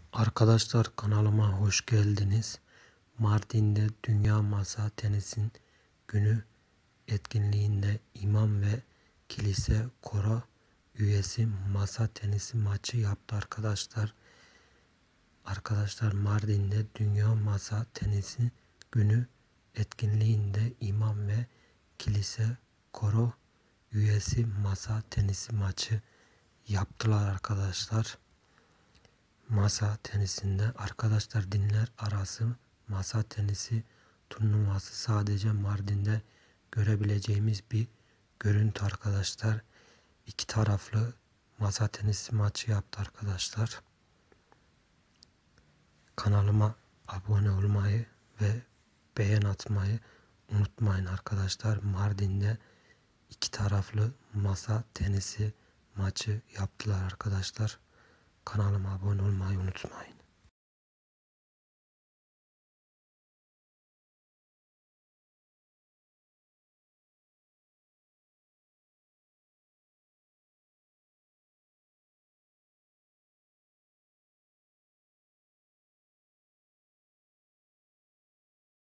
Arkadaşlar kanalıma hoş geldiniz. Mardin'de Dünya Masa Tenisi Günü etkinliğinde imam ve kilise koro üyesi masa tenisi maçı yaptı arkadaşlar. Mardin'de Dünya Masa Tenisi Günü etkinliğinde imam ve kilise koro üyesi masa tenisi maçı yaptılar arkadaşlar. Masa tenisinde arkadaşlar dinler arası masa tenisi turnuvası sadece Mardin'de görebileceğimiz bir görüntü arkadaşlar. İki taraflı masa tenisi maçı yaptı arkadaşlar. Kanalıma abone olmayı ve beğen atmayı unutmayın arkadaşlar. Mardin'de iki taraflı masa tenisi maçı yaptılar arkadaşlar. Kanalıma abone olmayı unutmayın.